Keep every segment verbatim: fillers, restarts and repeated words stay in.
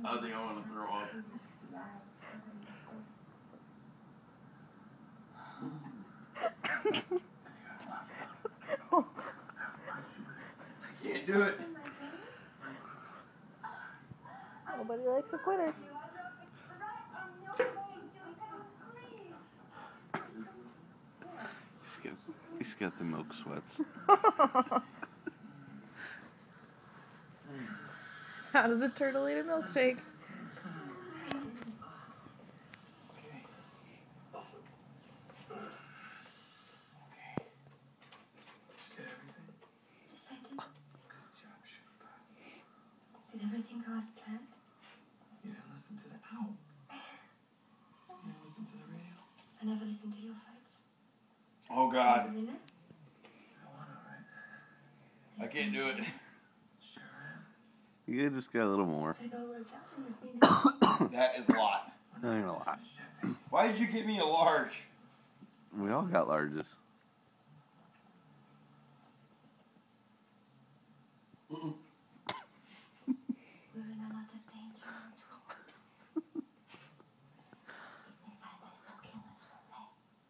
I think I want to throw up. I can't do it. Nobody likes a quitter. He's got, he's got the milk sweats. How does a turtle eat a milkshake? Did everything go as planned? You didn't listen to the owl. You didn't listen to the radio. I never listened to your fights. Oh God. You winner? I won, all right. I can't do it. Sure am. You just got a little more. It all worked out and you've been That is a lot. We're That ain't not a lot. finished yet. Why did you give me a large? We all got larges. Mm-mm. We're in a lot of danger. If they find us, they'll kill us, won't they?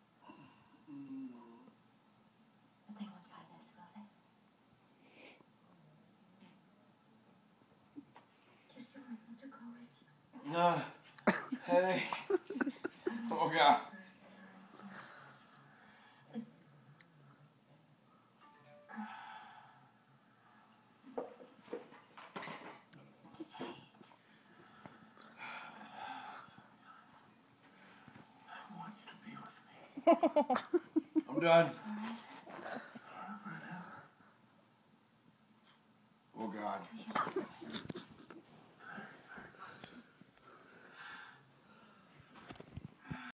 But they won't find us, will they? Just so I want to go with you. Uh, headache. Oh God. I want you to be with me. I'm done. All right. Oh God.